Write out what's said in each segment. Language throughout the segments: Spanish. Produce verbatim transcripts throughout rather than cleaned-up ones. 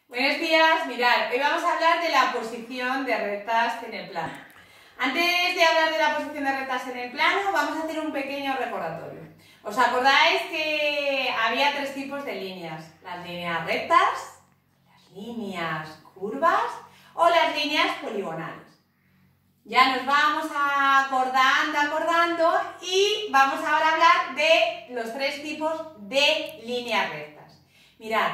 Buenos días, mirad, hoy vamos a hablar de la posición de rectas en el plano. Antes de hablar de la posición de rectas en el plano, vamos a hacer un pequeño recordatorio. ¿Os acordáis que había tres tipos de líneas? Las líneas rectas, las líneas curvas o las líneas poligonales. Ya nos vamos acordando, acordando y vamos ahora a hablar de los tres tipos de líneas rectas. Mirad.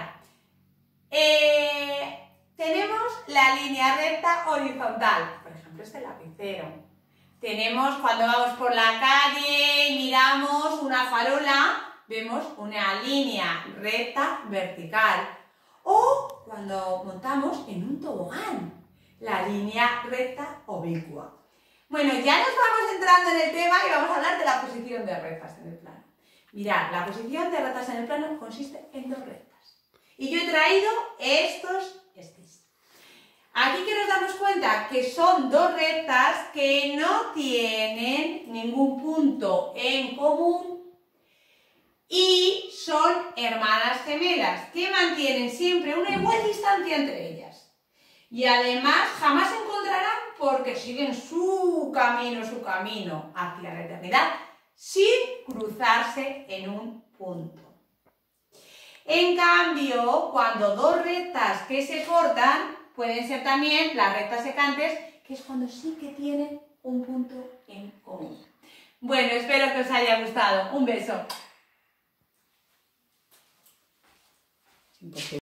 Eh, tenemos la línea recta horizontal, por ejemplo este lapicero. Tenemos cuando vamos por la calle y miramos una farola, vemos una línea recta vertical. O cuando montamos en un tobogán, la línea recta oblicua. Bueno, ya nos vamos entrando en el tema y vamos a hablar de la posición de rectas en el plano. Mirad, la posición de rectas en el plano consiste en dos rectas. Y yo he traído estos estis. Aquí que nos damos cuenta que son dos rectas que no tienen ningún punto en común y son hermanas gemelas que mantienen siempre una igual distancia entre ellas. Y además jamás se encontrarán porque siguen su camino, su camino hacia la eternidad sin cruzarse en un punto. En cambio, cuando dos rectas que se cortan, pueden ser también las rectas secantes, que es cuando sí que tienen un punto en común. Bueno, espero que os haya gustado. Un beso.